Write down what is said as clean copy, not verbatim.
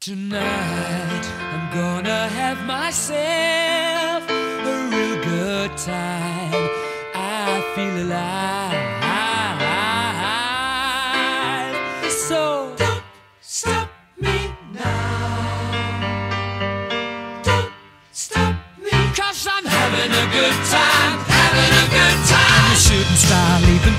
Tonight I'm gonna have myself a real good time. I feel alive. So don't stop me now. Don't stop me, 'cause I'm having a good time, having a good time. I'm a shooting star leaping